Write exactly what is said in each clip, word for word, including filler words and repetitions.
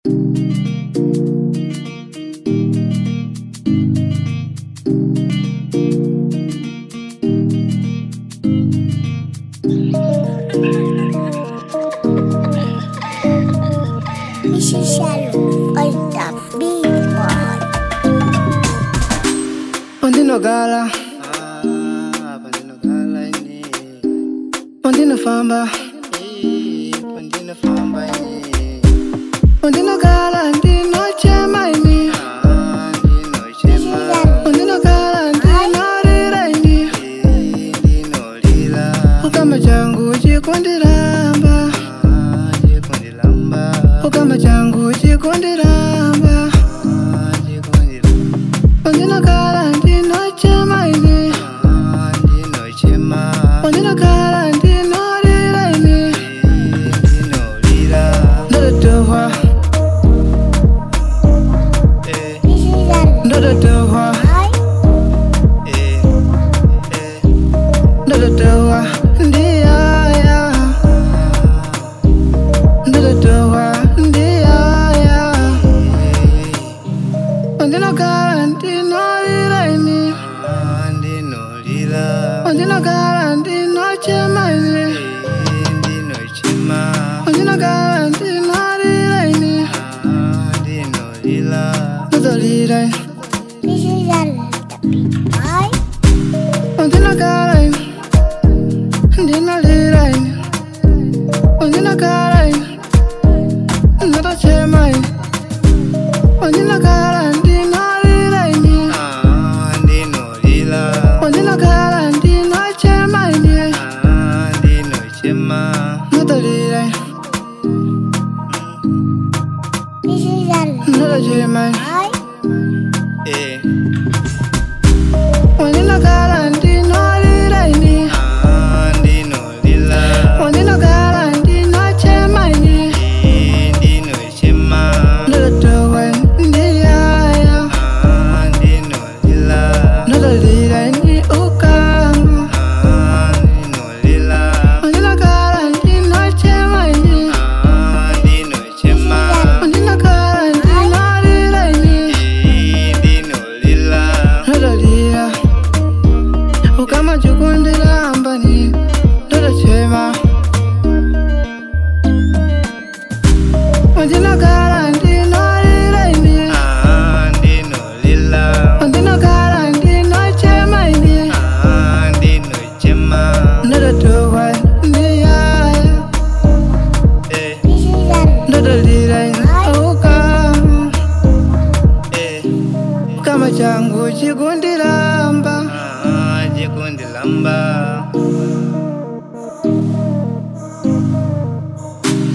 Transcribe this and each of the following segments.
Pandino gala, Ah, pandino gala ini, pandino famba, pandino famba ini, pandino gala, ndino chema ini, ah, ndino chema, pandino gala, ndino rira ini, ndino lila, ukama changu chikondilamba, ah, chikondilamba, ukama changu chikondilamba, ah, chikondilamba, pandino gala, ndino chema ini, ah, ndino chema, pandino gala, ndino rira ini, ndino lila, ndodotohwa, eh, ndodotohwa, eh, eh, ndodotohwa, ndiyaya, ndodotohwa, ndiyaya, pandino gala, ndino rira ini, ah, ndino lila, pandino gala, ndino chema ini, ndino chema, pandino gala, ndino rira ini, ah, ndino lila. ndodolira, pandino gala, ndino rira ini, pandino gala, ndodochema ini, pandino gala, ndino rira ini, Ah, ndino lila, pandino gala, ndino chema ini, ah, ndino chema, ndodolira, ndodochema ini, eh, pandino gala, ndino rira ini, ah, ndino lila, pandino gala, ndino chema ini, eh, ndino chema, ndodotohwa, ndiyaya, ah, ndino lila, ndodolira ini ukama, ah, ndino lila, pandino gala, ndino chema ini, ah, ndino chema, pandino gala, ndino rira ini, eh, ndino lila, ndodolira, ukama chikondilamba ni, ndodochema, pandino gala, ndino rira ini, ah, ndino lila, pandino gala, ndino chema ini, ah, ndino chema, ndodotohwa, ndiyaya, eh, ndodolira ini ukama, eh, ukama changu chikondilamba, ah, chikondilamba.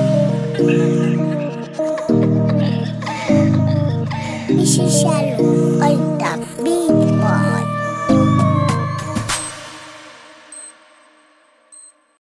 This is Shalom.